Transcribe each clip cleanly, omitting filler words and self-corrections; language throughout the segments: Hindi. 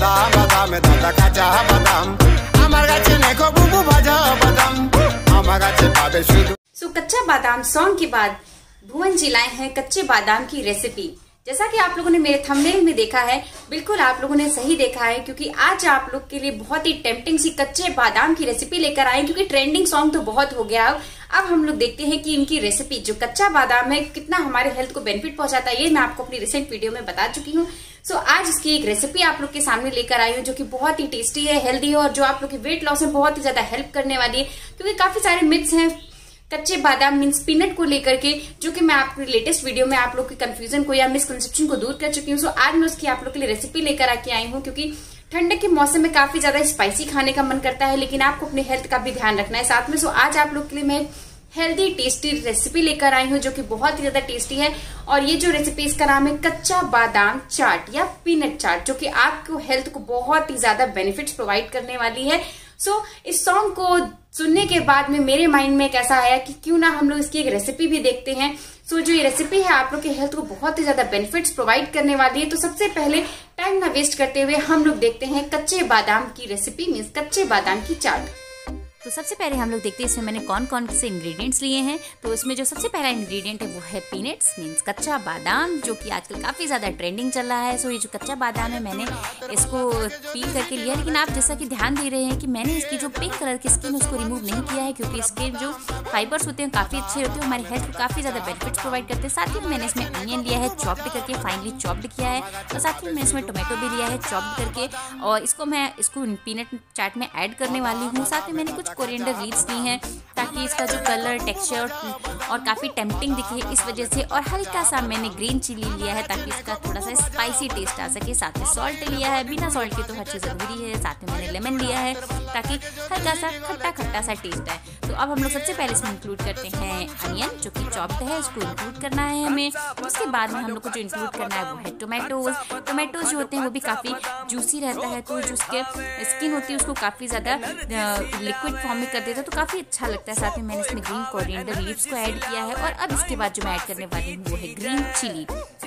বাদাম বাদামে দাদা কাঁচা বাদাম আমার কাছে নেখো বুবু ভাজা বাদাম আমার কাছে পাবে শুধু। सो कच्चा बादाम सॉन्ग के बाद भुवन जी लाए हैं कच्चे बादाम की रेसिपी। जैसा कि आप लोगों ने मेरे थंबनेल में देखा है, बिल्कुल आप लोगों ने सही देखा है, क्योंकि आज आप लोग के लिए बहुत ही टेम्पटिंग सी कच्चे बादाम की रेसिपी लेकर आए। क्योंकि ट्रेंडिंग सॉन्ग तो बहुत हो गया, अब हम लोग देखते हैं कि इनकी रेसिपी जो कच्चा बादाम है कितना हमारे हेल्थ को बेनिफिट पहुंचाता है। ये मैं आपको अपनी रिसेंट वीडियो में बता चुकी हूँ। सो आज इसकी एक रेसिपी आप लोग के सामने लेकर आई हूँ, जो कि बहुत ही टेस्टी है, हेल्दी है, और जो आप लोग के वेट लॉस में बहुत ही ज्यादा हेल्प करने वाली है। क्योंकि काफी सारे मिथ्स हैं कच्चे बादाम मीन्स पीनट को लेकर के, जो कि मैं आपकी लेटेस्ट वीडियो में आप लोग के कंफ्यूजन को या मिसकंसेप्शन को दूर कर चुकी हूँ। सो आज मैं उसकी आप लोग के लिए रेसिपी लेकर आके आई हूँ, क्योंकि ठंड के मौसम में काफी ज्यादा स्पाइसी खाने का मन करता है, लेकिन आपको अपने हेल्थ का भी ध्यान रखना है साथ में। सो आज आप लोग के लिए मैं हेल्दी टेस्टी रेसिपी लेकर आई हूँ, जो कि बहुत ही ज्यादा टेस्टी है। और ये जो रेसिपी, इसका नाम है कच्चा बादाम चाट या पीनट चाट, जो कि आपको हेल्थ को बहुत ही ज्यादा बेनिफिट्स प्रोवाइड करने वाली है। सो इस सॉन्ग को सुनने के बाद में मेरे माइंड में कैसा आया कि क्यों ना हम लोग इसकी एक रेसिपी भी देखते हैं। सो जो ये रेसिपी है आप लोग के हेल्थ को बहुत ही ज्यादा बेनिफिट्स प्रोवाइड करने वाली है। तो सबसे पहले टाइम ना वेस्ट करते हुए हम लोग देखते हैं कच्चे बादाम की रेसिपी मीन्स कच्चे बादाम की चाट। तो सबसे पहले हम लोग देखते हैं इसमें मैंने कौन कौन से इंग्रेडिएंट्स लिए हैं। तो इसमें जो सबसे पहला इंग्रेडिएंट है वो है पीनट्स मीन्स कच्चा बादाम, जो कि आजकल काफ़ी ज़्यादा ट्रेंडिंग चल रहा है। सो ये जो कच्चा बादाम है मैंने इसको पील करके लिया, लेकिन आप जैसा कि ध्यान दे रहे हैं कि मैंने इसकी जो पिंक कलर की स्किन उसको रिमूव नहीं किया है, क्योंकि इसके जो फाइबर्स होते हैं काफ़ी अच्छे होते हैं, हमारी हेल्थ को काफ़ी ज़्यादा बेनिफिट्स प्रोवाइड करते हैं। साथ ही मैंने इसमें अनियन लिया है, चॉप्ड करके फाइनली चॉप्ड किया है, और साथ ही मैंने इसमें टोमेटो भी लिया है चॉप्ड करके, और इसको मैं पीनट चाट में ऐड करने वाली हूँ। साथ ही मैंने कुछ कोरिएंडर लीव्स हैं ताकि इसका जो कलर टेक्सचर और काफ़ी टेम्पटिंग दिखे इस वजह से, और हल्का सा मैंने ग्रीन चिली लिया है ताकि इसका थोड़ा सा स्पाइसी टेस्ट आ सके। साथ में सॉल्ट लिया है, बिना सॉल्ट के तो हर चीज़ अधूरी है। साथ में मैंने लेमन लिया है ताकि हल्का सा खट्टा खट्टा सा टेस्ट आए। तो अब हम लोग सबसे पहले इसमें इंक्लूड करते हैं अनियन, जो कि चॉप्ड है, इसको इंक्लूड करना है हमें। उसके बाद में हम लोग को जो इंक्लूड करना है वो है टोमेटोज जो होते हैं वो भी काफ़ी जूसी रहता है, तो जो उसके स्किन होती है उसको काफ़ी ज़्यादा लिक्विड फॉर्म में कर देता है, तो काफ़ी अच्छा लगता है। साथ में मैंने इसमें ग्रीन कोरिएंडर लीव्स को ऐड किया है, और अब इसके बाद जो मैं ऐड करने वाली हूँ वो है ग्रीन चिली।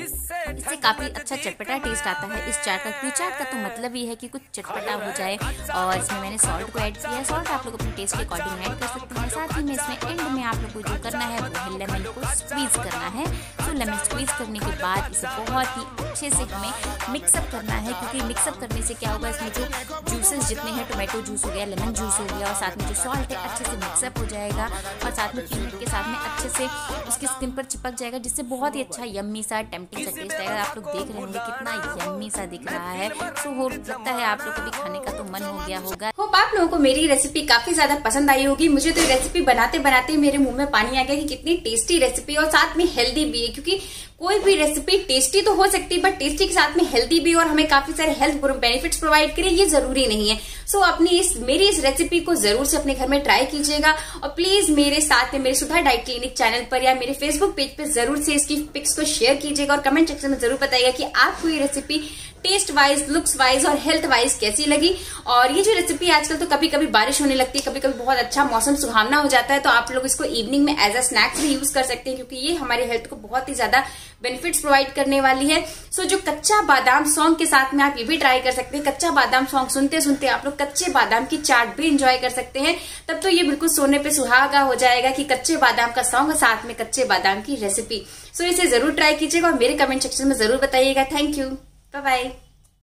इससे काफ़ी अच्छा चटपटा टेस्ट आता है इस चाट का, क्योंकि चाट का तो मतलब ये है कि कुछ चटपटा हो जाए। और इसमें मैंने सॉल्ट को ऐड किया है, सॉल्ट आप लोग अपने टेस्ट के अकॉर्डिंग ऐड कर सकते हैं। साथ ही में इसमें एंड में आप लोग को जो करना है वो है लेमन को स्क्वीज़ करना है। तो लेमन स्क्वीज़ करने के बाद इसे बहुत ही अच्छे से हमें मिक्सअप करना है, क्योंकि मिक्सअप करने से क्या होगा, इसमें जो जूसेस जितने हैं, टोमेटो जूस हो गया, लेमन जूस हो गया, और साथ में जो सॉल्ट है अच्छे से मिक्सअप हो जाएगा, और साथ में पीनट के साथ में अच्छे से उसकी स्किन पर चिपक जाएगा, जिससे बहुत ही अच्छा यम्मी सा टेम्पटिंग सा टेस्ट आएगा। आप लोग देख रहे होंगे कितना यम्मी सा दिख रहा है। सो हो लगता है आप लोग को भी खाने का तो मन हो गया होगा। होप आप लोगों को मेरी रेसिपी काफी ज्यादा पसंद आई होगी। मुझे तो रेसिपी बनाते बनाते मेरे मुंह में पानी आ गया कि कितनी टेस्टी रेसिपी, और साथ में हेल्दी भी है। क्योंकि कोई भी रेसिपी टेस्टी तो हो सकती है, बट टेस्टी के साथ में हेल्दी भी, और हमें काफी सारे हेल्थ बेनिफिट्स प्रोवाइड करे, ये जरूरी नहीं है। सो अपनी मेरी इस रेसिपी को जरूर से अपने घर में ट्राई कीजिएगा, और प्लीज मेरे साथ में मेरे सुधा डाइट क्लिनिक चैनल पर या मेरे फेसबुक पेज पे जरूर से इसकी पिक्स को शेयर कीजिएगा, और कमेंट सेक्शन में जरूर बताइएगा कि आपको ये recipe taste wise, looks wise और हेल्थ वाइज कैसी लगी। और ये जो रेसिपी, आजकल तो कभी कभी बारिश होने लगती है, कभी कभी बहुत अच्छा मौसम सुहावना हो जाता है, तो आप लोग इसको इवनिंग में एज अ स्नैक्स भी यूज कर सकते हैं, क्योंकि ये हमारे हेल्थ को बहुत ही ज्यादा बेनिफिट्स प्रोवाइड करने वाली है। सो जो कच्चा बादाम सॉन्ग के साथ में आप ये भी ट्राई कर सकते हैं। कच्चा बादाम सॉन्ग सुनते सुनते आप लोग कच्चे बादाम की चाट भी एंजॉय कर सकते हैं, तब तो ये बिल्कुल सोने पे सुहागा हो जाएगा कि कच्चे बादाम का सॉन्ग और साथ में कच्चे बादाम की रेसिपी। सो इसे जरूर ट्राई कीजिएगा और मेरे कमेंट सेक्शन में जरूर बताइएगा। Thank you, bye bye.